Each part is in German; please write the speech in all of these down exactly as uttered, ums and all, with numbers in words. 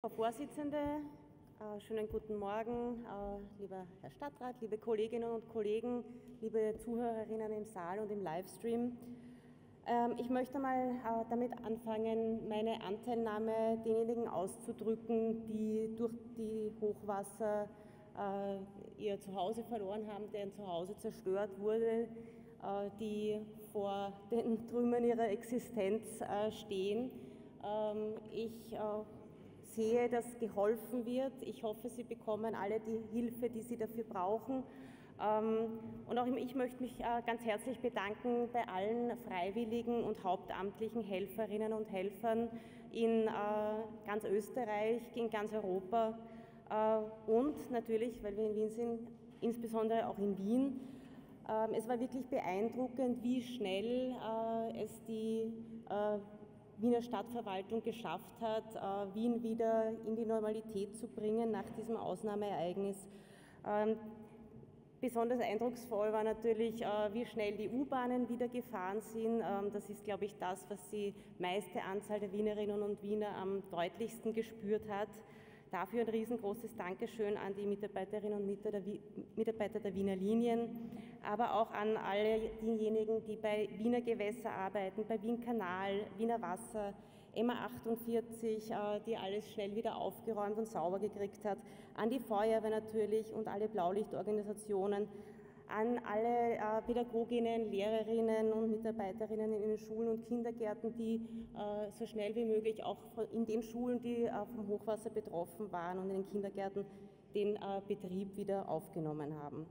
Frau Vorsitzende, äh, schönen guten Morgen, äh, lieber Herr Stadtrat, liebe Kolleginnen und Kollegen, liebe Zuhörerinnen im Saal und im Livestream. Ähm, ich möchte mal äh, damit anfangen, meine Anteilnahme denjenigen auszudrücken, die durch die Hochwasser äh, ihr Zuhause verloren haben, deren Zuhause zerstört wurde, äh, die vor den Trümmern ihrer Existenz äh, stehen. Ähm, ich äh, sehe, dass geholfen wird. Ich hoffe, Sie bekommen alle die Hilfe, die Sie dafür brauchen. Und auch ich möchte mich ganz herzlich bedanken bei allen freiwilligen und hauptamtlichen Helferinnen und Helfern in ganz Österreich, in ganz Europa und natürlich, weil wir in Wien sind, insbesondere auch in Wien. Es war wirklich beeindruckend, wie schnell es die Wiener Stadtverwaltung geschafft hat, Wien wieder in die Normalität zu bringen nach diesem Ausnahmeereignis. Besonders eindrucksvoll war natürlich, wie schnell die U-Bahnen wieder gefahren sind. Das ist, glaube ich, das, was die meiste Anzahl der Wienerinnen und Wiener am deutlichsten gespürt hat. Dafür ein riesengroßes Dankeschön an die Mitarbeiterinnen und Mitarbeiter der Wiener Linien, aber auch an alle diejenigen, die bei Wiener Gewässer arbeiten, bei Wien Kanal, Wiener Wasser, M A achtundvierzig, die alles schnell wieder aufgeräumt und sauber gekriegt hat, an die Feuerwehr natürlich und alle Blaulichtorganisationen, an alle äh, Pädagoginnen, Lehrerinnen und Mitarbeiterinnen in den Schulen und Kindergärten, die äh, so schnell wie möglich auch in den Schulen, die äh, vom Hochwasser betroffen waren und in den Kindergärten den äh, Betrieb wieder aufgenommen haben.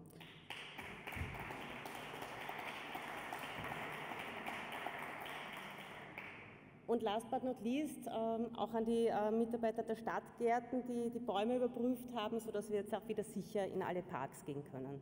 Und last but not least ähm, auch an die äh, Mitarbeiter der Stadtgärten, die die Bäume überprüft haben, sodass wir jetzt auch wieder sicher in alle Parks gehen können.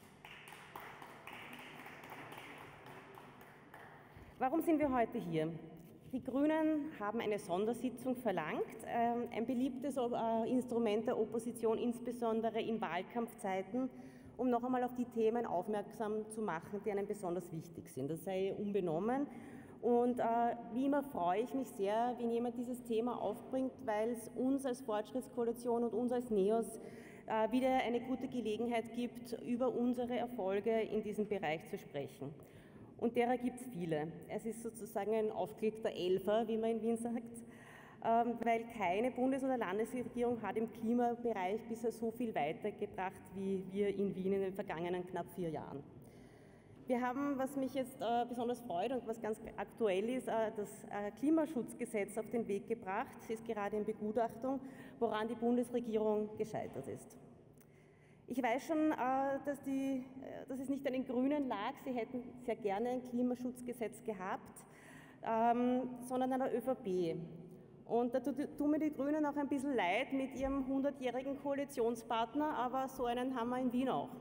Warum sind wir heute hier? Die Grünen haben eine Sondersitzung verlangt, ein beliebtes Instrument der Opposition, insbesondere in Wahlkampfzeiten, um noch einmal auf die Themen aufmerksam zu machen, die einem besonders wichtig sind. Das sei unbenommen. Und äh, wie immer freue ich mich sehr, wenn jemand dieses Thema aufbringt, weil es uns als Fortschrittskoalition und uns als NEOS äh, wieder eine gute Gelegenheit gibt, über unsere Erfolge in diesem Bereich zu sprechen. Und derer gibt es viele. Es ist sozusagen ein aufgelegter Elfer, wie man in Wien sagt, weil keine Bundes- oder Landesregierung hat im Klimabereich bisher so viel weitergebracht wie wir in Wien in den vergangenen knapp vier Jahren. Wir haben, was mich jetzt besonders freut und was ganz aktuell ist, das Klimaschutzgesetz auf den Weg gebracht. Es ist gerade in Begutachtung, woran die Bundesregierung gescheitert ist. Ich weiß schon, dass, die, dass es nicht an den Grünen lag, sie hätten sehr gerne ein Klimaschutzgesetz gehabt, ähm, sondern an der ÖVP. Und da tun mir die Grünen auch ein bisschen leid mit ihrem hundertjährigen Koalitionspartner, aber so einen haben wir in Wien auch.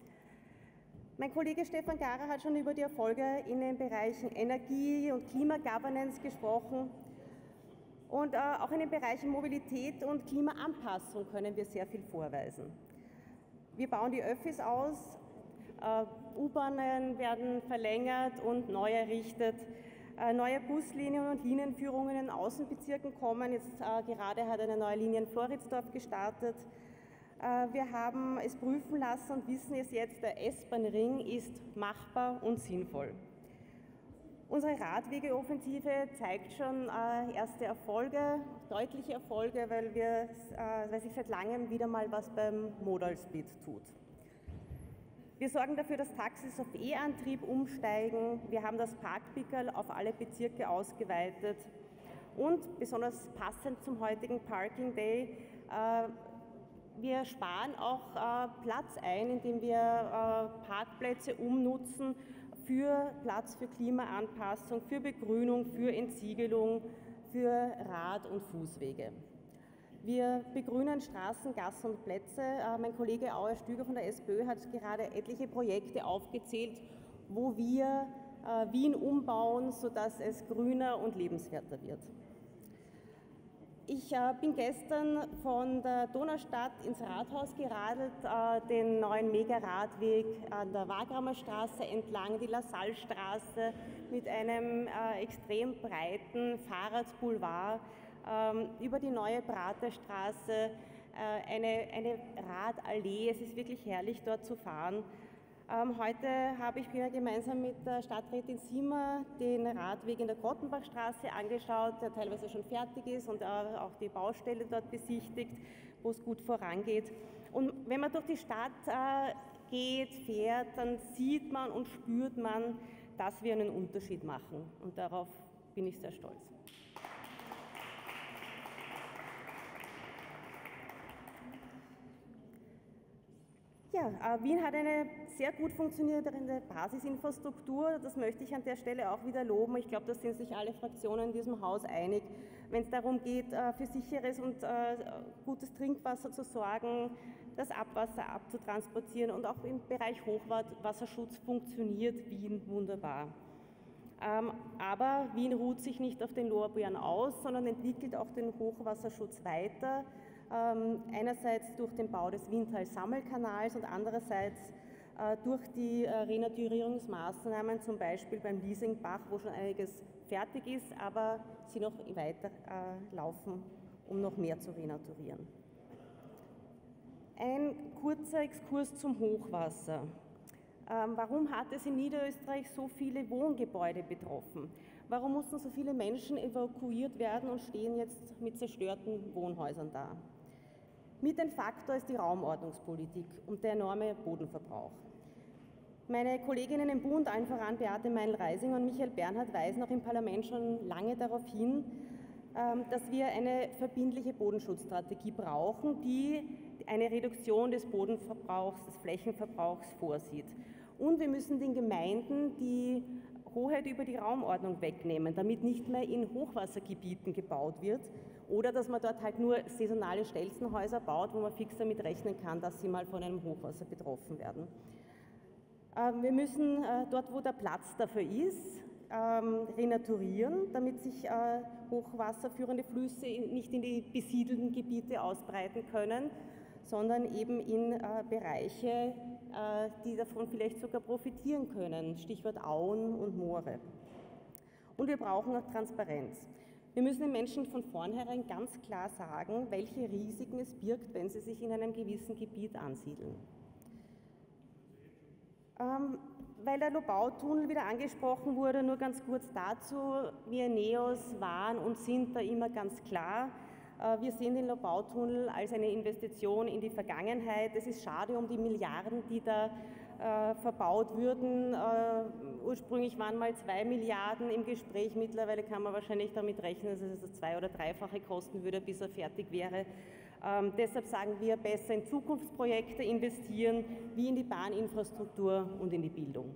Mein Kollege Stefan Garer hat schon über die Erfolge in den Bereichen Energie und Klimagovernance gesprochen. Und äh, auch in den Bereichen Mobilität und Klimaanpassung können wir sehr viel vorweisen. Wir bauen die Öffis aus, äh, U-Bahnen werden verlängert und neu errichtet, äh, neue Buslinien und Linienführungen in den Außenbezirken kommen. Jetzt äh, gerade hat eine neue Linie in Floridsdorf gestartet. Äh, wir haben es prüfen lassen und wissen es jetzt, der S-Bahn-Ring ist machbar und sinnvoll. Unsere Radwegeoffensive zeigt schon äh, erste Erfolge, deutliche Erfolge, weil, wir, äh, weil sich seit langem wieder mal was beim Modal Split tut. Wir sorgen dafür, dass Taxis auf E-Antrieb umsteigen. Wir haben das Parkpickerl auf alle Bezirke ausgeweitet. Und besonders passend zum heutigen Parking Day, äh, wir sparen auch äh, Platz ein, indem wir äh, Parkplätze umnutzen für Platz für Klimaanpassung, für Begrünung, für Entsiegelung, für Rad- und Fußwege. Wir begrünen Straßen, Gassen und Plätze. Mein Kollege Auer-Stüger von der SPÖ hat gerade etliche Projekte aufgezählt, wo wir Wien umbauen, sodass es grüner und lebenswerter wird. Ich äh, bin gestern von der Donaustadt ins Rathaus geradelt, äh, den neuen Mega-Radweg an der Wagramer Straße entlang, die Lassallestraße mit einem äh, extrem breiten Fahrradboulevard. ähm, über die neue Praterstraße, äh, eine, eine Radallee. Es ist wirklich herrlich, dort zu fahren. Ähm, heute habe ich mir gemeinsam mit der Stadträtin Simmer den Radweg in der Grottenbachstraße angeschaut, der teilweise schon fertig ist, und äh, auch die Baustelle dort besichtigt, wo es gut vorangeht. Und wenn man durch die Stadt äh, geht, fährt, dann sieht man und spürt man, dass wir einen Unterschied machen. Und darauf bin ich sehr stolz. Ja, äh, Wien hat eine sehr gut funktionierende Basisinfrastruktur. Das möchte ich an der Stelle auch wieder loben. Ich glaube, da sind sich alle Fraktionen in diesem Haus einig. Wenn es darum geht, äh, für sicheres und äh, gutes Trinkwasser zu sorgen, das Abwasser abzutransportieren, und auch im Bereich Hochwasserschutz funktioniert Wien wunderbar. Ähm, aber Wien ruht sich nicht auf den Lorbeeren aus, sondern entwickelt auch den Hochwasserschutz weiter. Ähm, einerseits durch den Bau des Wiental-Sammelkanals und andererseits äh, durch die äh, Renaturierungsmaßnahmen, zum Beispiel beim Liesingbach, wo schon einiges fertig ist, aber sie noch weiter äh, laufen, um noch mehr zu renaturieren. Ein kurzer Exkurs zum Hochwasser. Ähm, warum hat es in Niederösterreich so viele Wohngebäude betroffen? Warum mussten so viele Menschen evakuiert werden und stehen jetzt mit zerstörten Wohnhäusern da? Mit ein Faktor ist die Raumordnungspolitik und der enorme Bodenverbrauch. Meine Kolleginnen im Bund, allen voran Beate Meinl-Reising und Michael Bernhard, weisen auch im Parlament schon lange darauf hin, dass wir eine verbindliche Bodenschutzstrategie brauchen, die eine Reduktion des Bodenverbrauchs, des Flächenverbrauchs vorsieht. Und wir müssen den Gemeinden die Hoheit über die Raumordnung wegnehmen, damit nicht mehr in Hochwassergebieten gebaut wird oder dass man dort halt nur saisonale Stelzenhäuser baut, wo man fix damit rechnen kann, dass sie mal von einem Hochwasser betroffen werden. Wir müssen dort, wo der Platz dafür ist, renaturieren, damit sich hochwasserführende Flüsse nicht in die besiedelten Gebiete ausbreiten können, sondern eben in Bereiche, die davon vielleicht sogar profitieren können, Stichwort Auen und Moore. Und wir brauchen auch Transparenz. Wir müssen den Menschen von vornherein ganz klar sagen, welche Risiken es birgt, wenn sie sich in einem gewissen Gebiet ansiedeln. Ähm, weil der Lobau-Tunnel wieder angesprochen wurde, nur ganz kurz dazu. Wir Neos waren und sind da immer ganz klar. Wir sehen den Lobau-Tunnel als eine Investition in die Vergangenheit. Es ist schade um die Milliarden, die da äh, verbaut würden. Äh, ursprünglich waren mal zwei Milliarden im Gespräch. Mittlerweile kann man wahrscheinlich damit rechnen, dass es das zwei- oder dreifache kosten würde, bis er fertig wäre. Ähm, deshalb sagen wir, besser in Zukunftsprojekte investieren, wie in die Bahninfrastruktur und in die Bildung.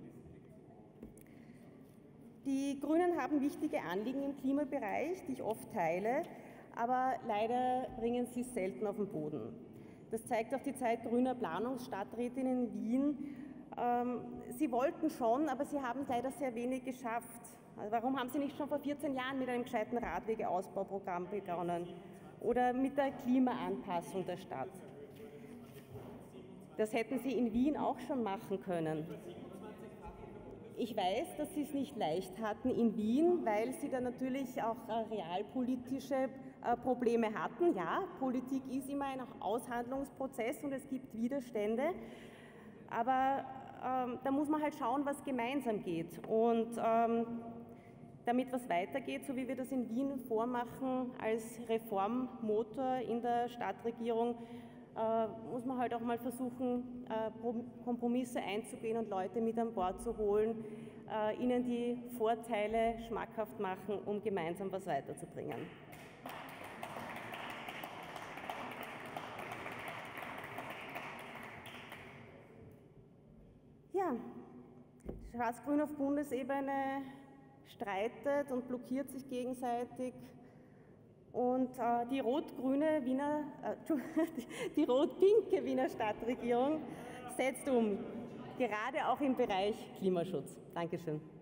Die Grünen haben wichtige Anliegen im Klimabereich, die ich oft teile, aber leider bringen sie es selten auf den Boden. Das zeigt auch die Zeit grüner Planungsstadträtinnen in Wien. Ähm, sie wollten schon, aber sie haben leider sehr wenig geschafft. Also warum haben sie nicht schon vor vierzehn Jahren mit einem gescheiten Radwegeausbauprogramm begonnen? Oder mit der Klimaanpassung der Stadt? Das hätten sie in Wien auch schon machen können. Ich weiß, dass sie es nicht leicht hatten in Wien, weil sie da natürlich auch realpolitische äh, Probleme hatten. Ja, Politik ist immer ein Aushandlungsprozess und es gibt Widerstände, aber ähm, da muss man halt schauen, was gemeinsam geht. Und ähm, damit was weitergeht, so wie wir das in Wien vormachen als Reformmotor in der Stadtregierung, äh, muss man halt auch mal versuchen, äh, Kompromisse einzugehen und Leute mit an Bord zu holen, äh, ihnen die Vorteile schmackhaft machen, um gemeinsam was weiterzubringen. Ja, Schwarz-Grün auf Bundesebene streitet und blockiert sich gegenseitig. Und äh, die rot-grüne Wiener, äh, die rot-pinke Wiener Stadtregierung setzt um, gerade auch im Bereich Klimaschutz. Dankeschön.